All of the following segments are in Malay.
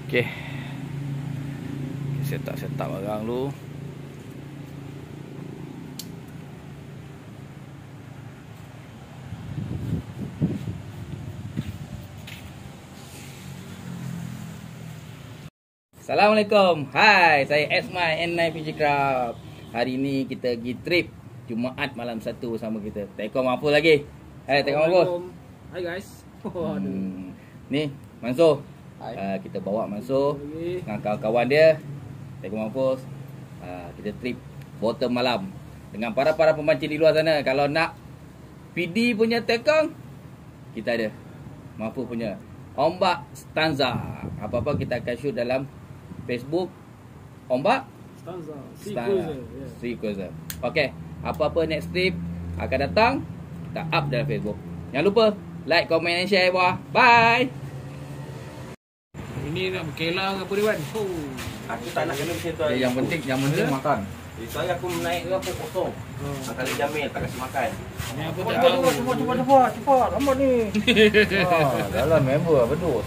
Okey. Set up barang dulu. Assalamualaikum. Hai, saya Esmai N9 PG Craft. Hari ni kita pergi trip Jumaat malam 1 sama kita. Tekom apa lagi? Hai, Tekom apa? Hai guys. Ni Mansur. Kita bawa Mansur dengan kawan-kawan dia. Tekom Mampus. Kita trip bottom malam dengan para pemancing di luar sana. Kalau nak PD punya tekong, kita ada. Mampu punya ombak stanza. Apa-apa kita akan shoot dalam Facebook ombak Stanza. Sea Cruiser. Okey, apa-apa next trip akan datang, kita up dalam Facebook. Jangan lupa like, comment and share bawah. Bye. Ini nak berkelang apa dia Wan? Aku tak nak kena macam tu. Yang penting makan. Itu aku naik ke apa kosong. Kali Jamil tak kasi makan. Ini apa tak tahu. Cepat. Lambat ni. Dalam member apa tu?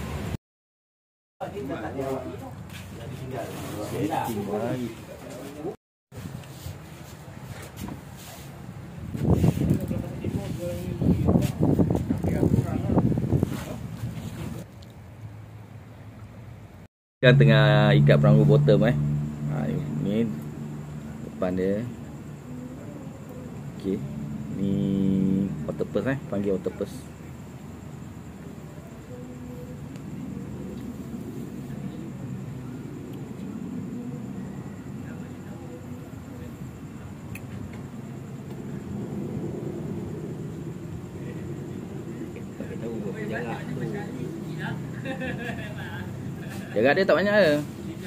Kita tengah ikat peranggu bottom ni depan dia. Okey. Ni octopus panggil octopus. Jarak dia tak banyak ke?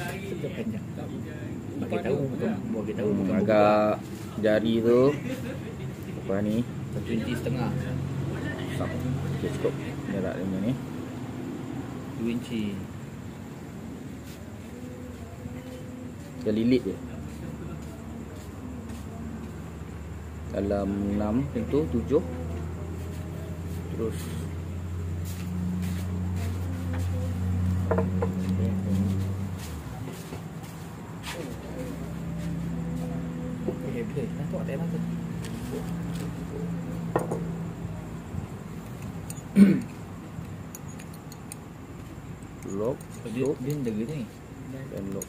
Bagi tahu. Agak jari tu. Lepas ni 1 inci setengah. Okay, cukup jarak dia ni. 2 inci. Dia lilit je. Dalam 6 pintu 7. Terus Nampak tak mata. lock, Dia jaga ni. dan lock.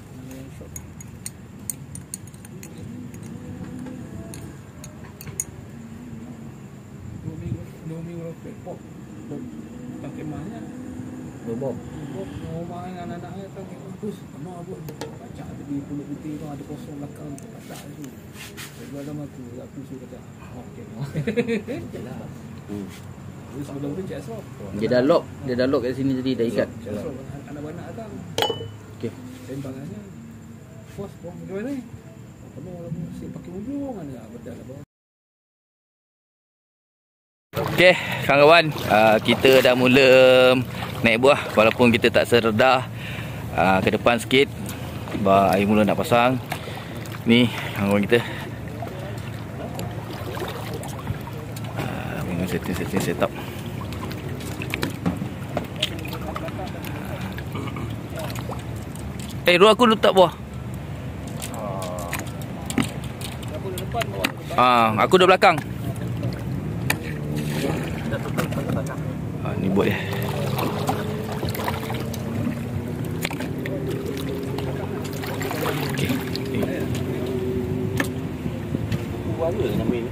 Dua minggu lepas pop. Pakai mana? Bobok. Pop rumah dengan anak-anak kan kampus. Sama apa baca di Pulau Putih tu ada kosong belakang baca tu. Jadi dalam aku suruh kata, okey. Jelah. Sebelum tu cak asal. Dia dah lock kat sini tadi, dah ikat. Anak-anak datang. Okey. Tembakannya. Bos, macam mana ni? Kamu mesti pakai hujung mana? Betul lah bos. Okey, kawan-kawan, kita dah mula naik buah walaupun kita tak seredah ke depan sikit. Air mula nak pasang. Ni kawan kita. Memang setting setup. Ruang aku letak buah. Aku dah belakang. Ni buat dia. Okey. Warna nama ni.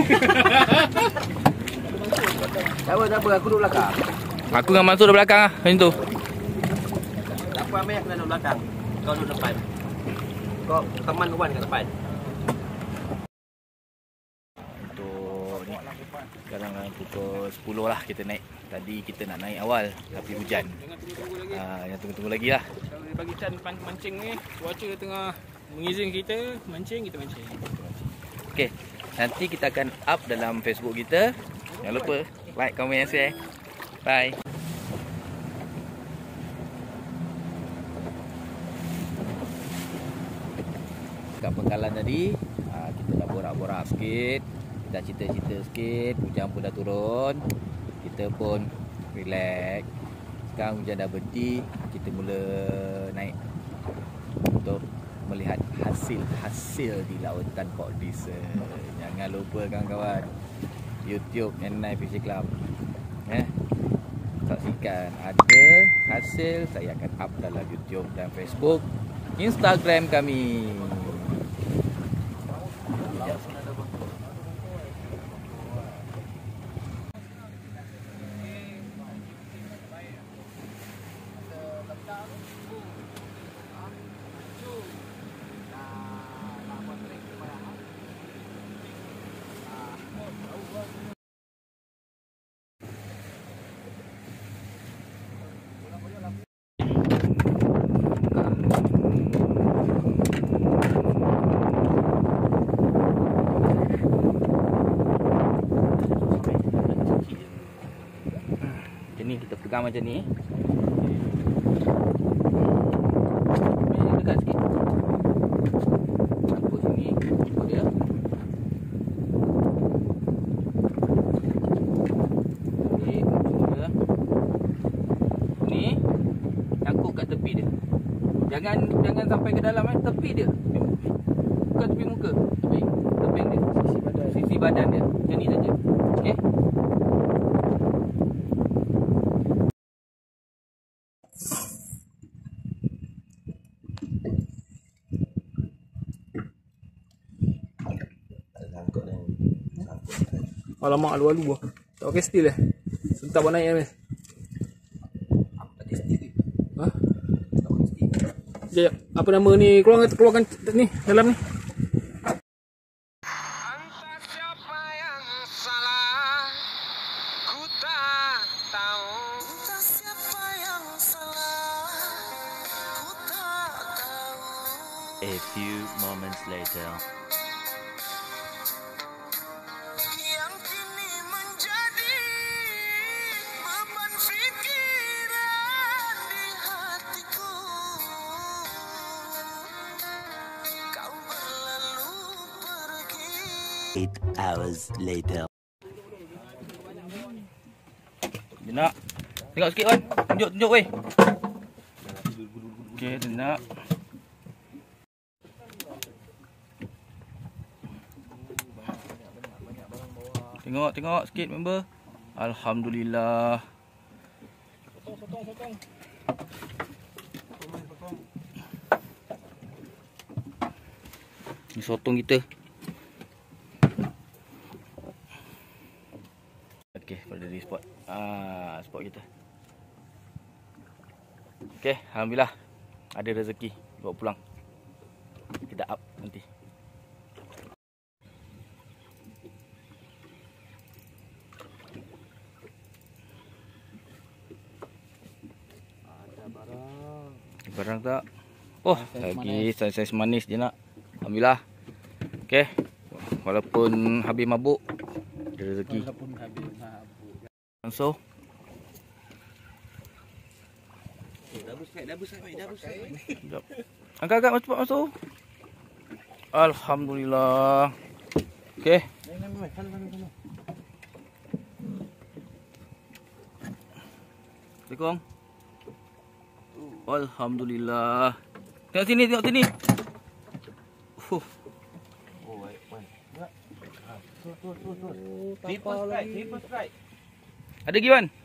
Tak apa, aku duduk belakang. Aku dengan Mansur dah belakang macam tu. Tak apa, Amir aku duduk belakang. Kau duduk depan. Kau teman Wan kat depan. Untuk ni sekarang pukul 10 lah kita naik. Tadi kita nak naik awal tapi hujan. Jangan tunggu-tunggu lagi lah. Kalau dia bagi can mancing ni, cuaca tengah mengizinkan kita mancing. Okey, nanti kita akan up dalam Facebook kita. Jangan lupa like, comment, and share. Bye. Kat pengkalan tadi, kita dah borak-borak sikit, kita cerita-cerita sikit, hujan pun dah turun. Kita pun relax Sekarang hujan dah berhenti, kita mula naik untuk melihat hasil-hasil di lautan Port Dickson. Jangan lupa kawan-kawan, YouTube N9 Fishing Club. Saksikan, ada hasil saya akan up dalam YouTube dan Facebook, Instagram kami. Ni kita pegang macam ni. Dekat sikit. Angkut sini, angkut dia. Ni, angkut dia. Ni, angkut kat tepi dia. Jangan sampai ke dalam tepi dia. Bukan tepi muka, tebing dia. Sisi badan dia. Macam ni saja. Okey. Alamak, alu-alu lah. Tak pakai steel Sentak buat naik ni. Ha? Sekejap, apa nama ni? Keluarkan ni, dalam ni. Entah siapa yang salah, ku tak tahu. Entah siapa yang salah, ku tak tahu. A few moments later. Yang kini menjadi beban fikiran di hatiku. Kau berlalu pergi. 8 hours later. Nak tengok sikit Wan. Tunjuk weh. Okey, nak. Tengok sikit member. Alhamdulillah. Sotong. Ni sotong kita. Okey, pada di spot. Spot kita. Okey, alhamdulillah. Ada rezeki bawa pulang. Kita up nanti. Barang tak? Oh, lagi saiz manis je nak. Alhamdulillah. Okey. Walaupun habis mabuk, ada rezeki. So, Angkat masuk. Alhamdulillah. Okey. Assalamualaikum. Alhamdulillah. Tengok sini. Triple strike. Ada lagi Wan?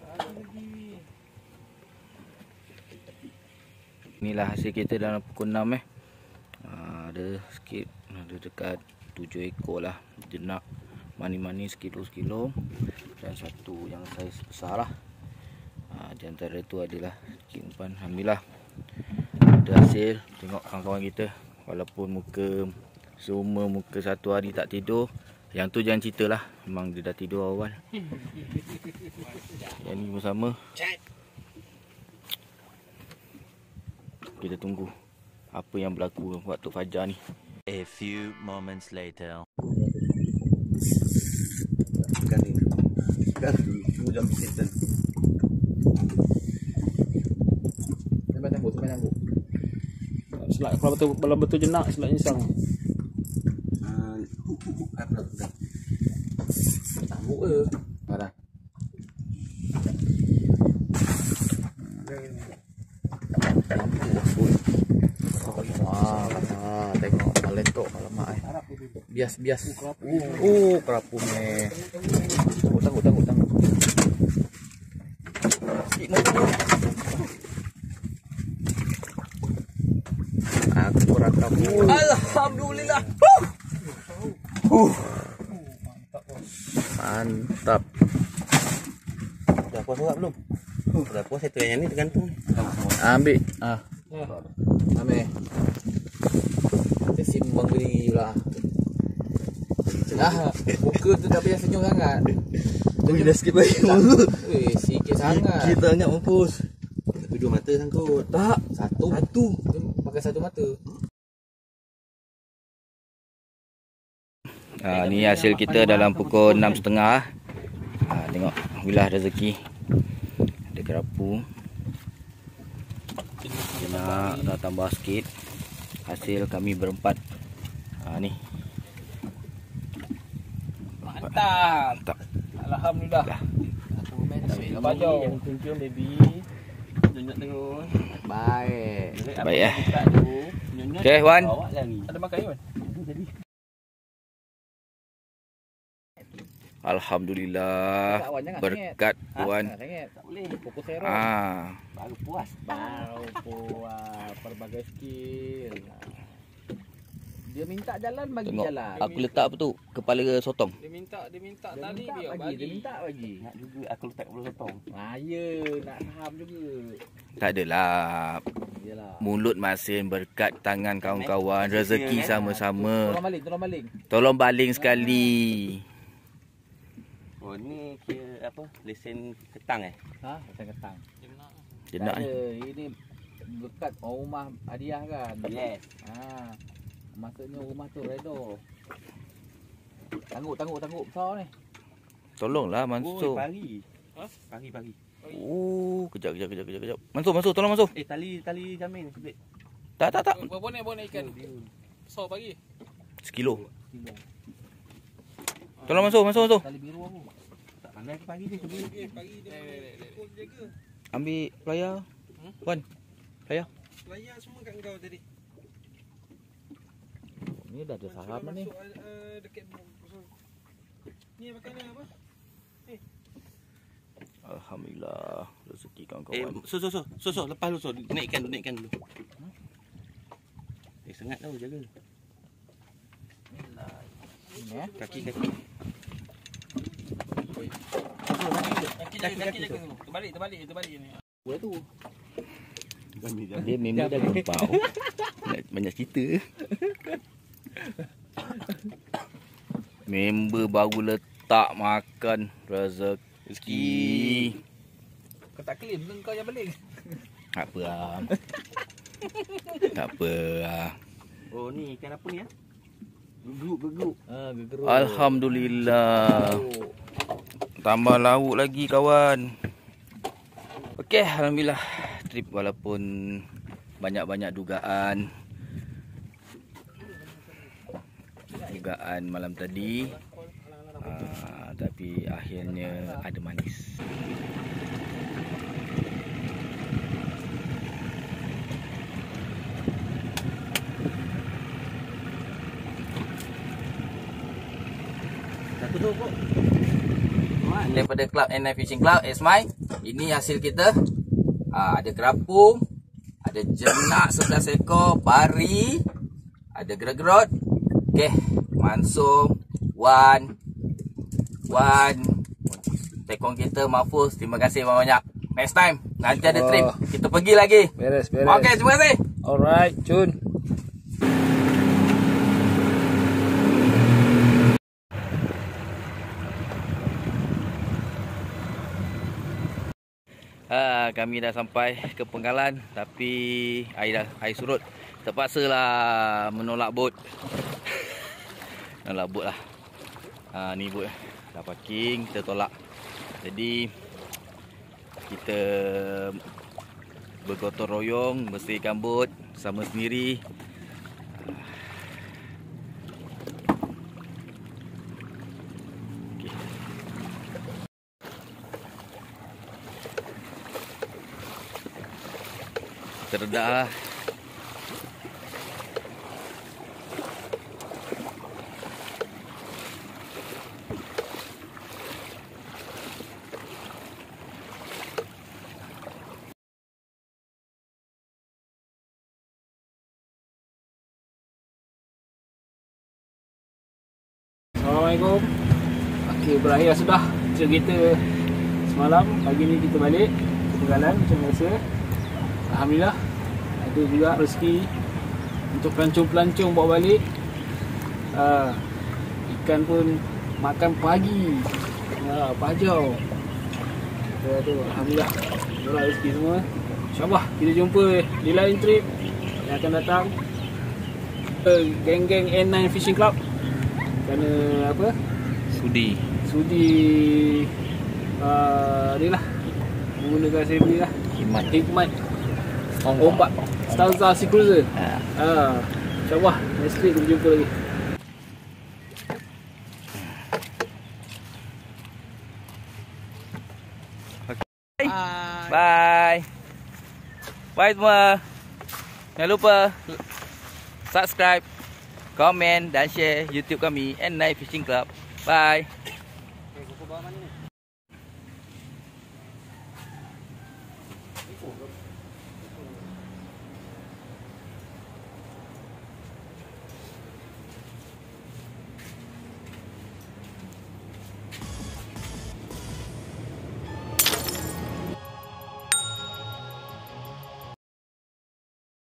Inilah hasil kita dalam pukul 6 ada sikit, ada dekat 7 ekor lah jenak mani-mani sekilo dan satu yang saiz besar lah. Di antara tu adalah sikit umpan. Alhamdulillah ada hasil. Tengok kawan-kawan kita, walaupun semua muka satu hari tak tidur. Yang tu jangan cerita lah, memang dia dah tidur awal. Yang ni pun sama. Kita tunggu apa yang berlaku waktu fajar ni. A few moments later. Tembak. Selak kalau betul jenak, selak insang. Tangguh ke? Marah. Tengok meletok alamak bias. Kerapu ni. Tangguh. Aku rakam. Alhamdulillah. Mantap. Dah puas awak belum? Dah puas itu yang ni tergantung. Ambil. Ambil. Sesimbang diri pula. Muka tu tak payah senyum sangat. Dah sikit lagi. Sikit sangat. Kita banyak mampus. Tapi dua mata sangkut. Tak, satu. Pakai satu mata. Ni hasil kita dalam pukul 6.30. Tengok wilah rezeki. Ada kerapu. Dia nak tambah sikit. Hasil kami berempat. Ni. Mantap. Alhamdulillah. Baju. Tunjuk baby. Tunjuk terus. Baik. Baik Okey Wan. Ada makan ni Wan? Jadi. Alhamdulillah. Berkat Wan. Tak boleh. Pokok serong. Baru puas. Pelbagai skill. Dia minta jalan bagi Tengok jalan. aku letak apa tu? Kepala sotong. Dia minta tadi dia bagi. Dia minta bagi. Nak juga aku letak kepala sotong. Ya, nak faham juga. Tak adalah. Iyalah. Mulut masin berkat tangan kawan-kawan, rezeki sama-sama. Tolong baling. Tolong baling sekali. Oh ni kira apa? Lesen ketang Ketang. Dia nak Tak ada. Ini berkat rumah hadiah kan. Yes. Maksudnya rumah tu redo. Tangguh besar ni. tolonglah Mansur. Pagi. Pagi. Kejap. Mansur, tolong Mansur. Tali jamin sebalik. Tak. Bonek ikan. Besar pagi. Sekilo. Tolong Mansur. Tali biru aku. Tak pandai pagi dia sebalik. Pagi dia jaga. Ambil pelayar. Wan. Pelayar semua kat kau tadi. Ni dah ada saham ni. Dekat ni makannya apa? Alhamdulillah rezeki kawan-kawan. So, lepas lu naikkan dulu. Sengat tau jaga. Ini ya. Kaki. Kaki dulu. Terbalik ni. Boleh tu. Dia member dah gempau. Banyak cerita. Member baru letak makan rezeki. Kau tak clean kau yang balik. Tak apa. Oh ni ikan apa ni Geguk. Gegeruk. Alhamdulillah. Tambah lauk lagi kawan. Okey, alhamdulillah. Trip walaupun banyak-banyak dugaan malam tadi, tapi akhirnya ada manis. Satu tu kok. Daripada Club NI Fishing Club Esmai, ini hasil kita. Ada kerapu, ada jenak 11 ekor, pari, ada gregerot. Okey, Mansur, Wan, tekong kita Mahfuz. Terima kasih banyak. Next time nanti ada trip, kita pergi lagi. Beres. Okey, terima kasih. Alright, cun. Kami dah sampai ke penggalan, tapi air surut. Terpaksalah menolak bot. Menolak bot lah. Ni bot dah parking, kita tolak. Jadi kita bergotong royong bersihkan bot sama sendiri. Terdedah lah. Assalamualaikum. Okey, berakhir sudah cerita semalam. Pagi ni kita balik ke Pegalan macam biasa. Alhamdulillah ada juga rezeki untuk pelancong-pelancong bawa balik. Ikan pun makan pagi. Pajau. Alhamdulillah. Itulah rezeki semua. InsyaAllah kita jumpa di lain trip yang akan datang. Geng-geng N9 Fishing Club. Kerana apa? Sudi dia lah menggunakan safety lah. Hikmat obat Stanza Sea Cruiser. InsyaAllah next week kita jumpa lagi. Bye. Bye semua. Jangan lupa subscribe, komen dan share YouTube kami N9 Fishing Club. Bye.